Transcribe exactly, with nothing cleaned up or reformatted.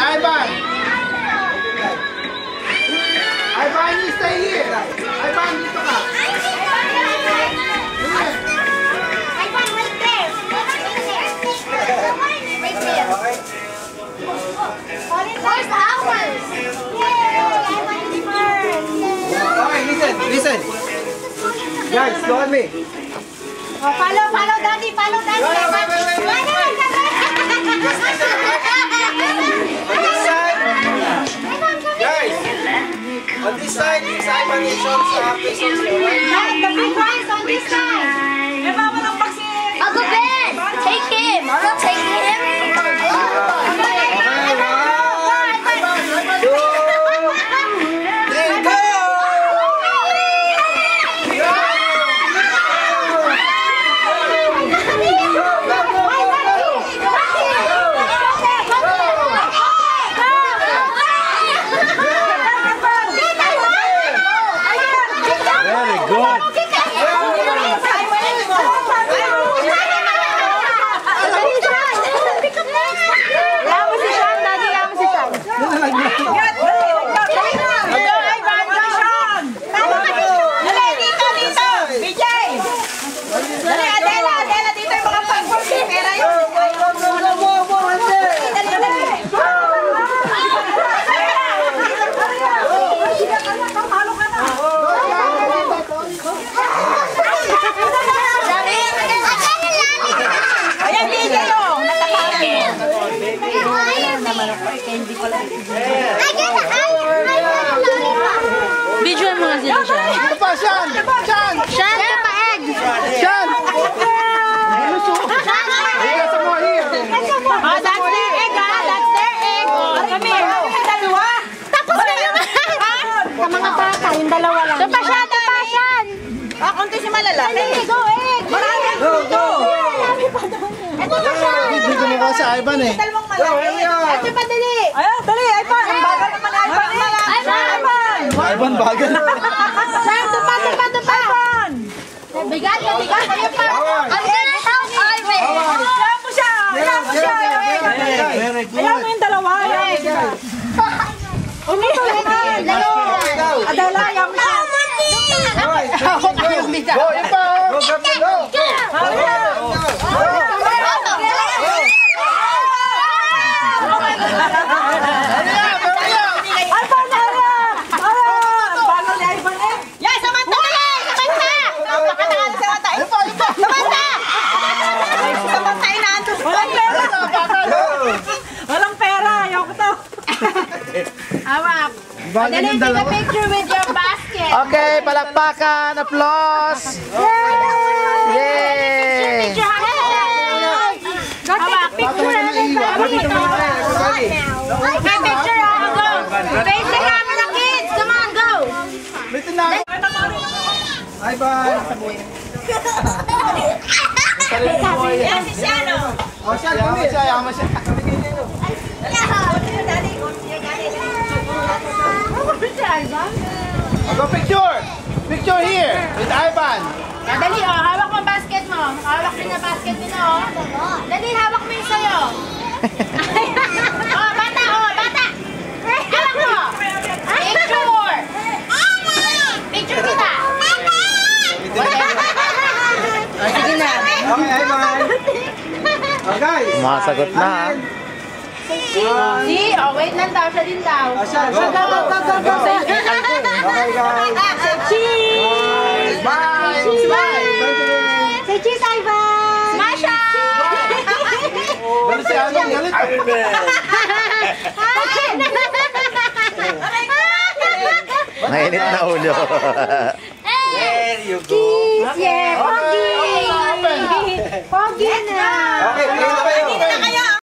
Ivan. Ivan, you stay here. Ivan, dito ka. Ivan, right there. Right there. Where's ours? Yay! Ivan is first. Okay, listen, listen. Guys, go on me. Oh, follow, follow, Daddy, follow, Daddy. Wait, wait, wait, wait, wait. On this side. Guys, on this side is Ivan and Shawn's uh, faces. The big one is on this side. I'll go Ben. Take him. I'm not taking him. Video mo sila siya. Ito pa, Shawn! Shawn! Shawn, ito pa egg! Shawn! Here, some more here. Oh, that's their egg, ha? That's their egg. Come here. Dalawa. Tapos na yung sa mga bata, yung dalawa lang. Ito pa, Shawn, ito pa, Shawn. Ah, konti si malalaki. Egg, go, egg. Go, go! Ito pa, Shawn. Hindi ko mukha sa Ivan eh. Dalawang malaki. Ito pa, dali. Ayun, dali, Ivan. Ang bagal naman, Ivan. Ivan. Ivan, bagal. Shawn, ito pa, ito pa, ito pa. Ivan. Bigat, bigat. Ayun pa. Ang galing, help, Ivan. Ayaw mo siya. Ayaw mo siya. Ayaw mo yung dalawa. Umito naman. Adala, ayaw mo siya. Go, ipa! Go, go, go! Walang pera, ayaw ko to. Awak. Dali, take a picture with your basket. Okay, palakpakan, applause. Yay! Picture, go take a picture. Okay, picture, go. Face the camera, kids. Come on, go. Hi, bye. Yan si Shawn. Oh, Shawn, kami siya, yaman siya. Go picture! Picture here with Ivan. Dali, oh, hawak mo ang basket mo. Hawak din na basket nila, oh. Dali, hawak mo yung sa'yo. Oh, bata, oh, bata. Hawak mo. Picture. Picture kita. Sige na. Okay, Ivan. Oh, guys. Masagot na. Si, oh, wait lang daw. Siya din daw. Siya, go, go, go, go, go. Okay, guys. Say cheese. Bye. Bye. Say cheese, Ivan. Masha. Galit si Anong, galit. Mainit na ulo. There you go. Cheese, yeah. Pogi. Pogi na. Okay,